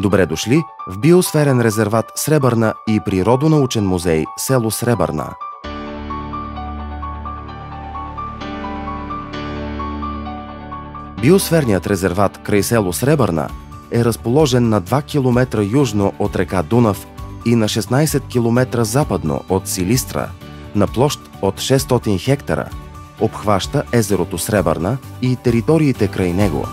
Добре дошли в Биосферен резерват Сребърна и Природонаучен музей село Сребърна. Биосферният резерват край село Сребърна е разположен на 2 км южно от река Дунав и на 16 км западно от Силистра, на площ от 600 хектара. Обхваща езерото Сребърна и териториите край него.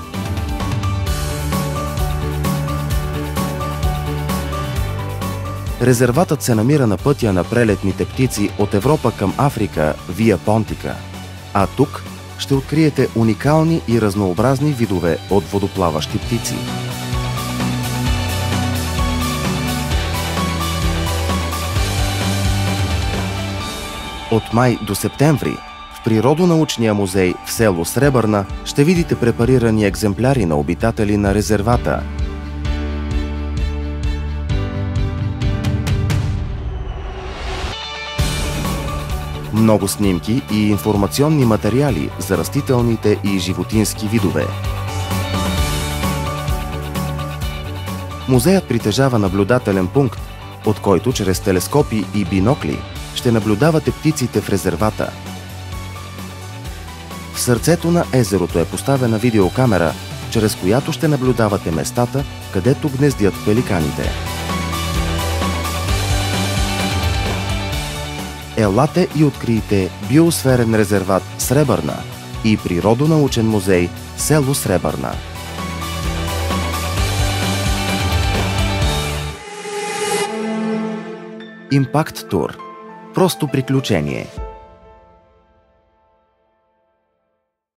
Резерватът се намира на пътя на прелетните птици от Европа към Африка Вия Понтика, а тук ще откриете уникални и разнообразни видове от водоплаващи птици. От май до септември в Природонаучния музей в село Сребърна ще видите препарирани екземпляри на обитатели на резервата. Много снимки и информационни материали за растителните и животински видове. Музеят притежава наблюдателен пункт, от който чрез телескопи и бинокли ще наблюдавате птиците в резервата. В сърцето на езерото е поставена видеокамера, чрез която ще наблюдавате местата, където гнездят пеликаните. Елате и открийте Биосферен резерват Сребърна и Природонаучен музей село Сребърна. Импакт тур. Просто приключение.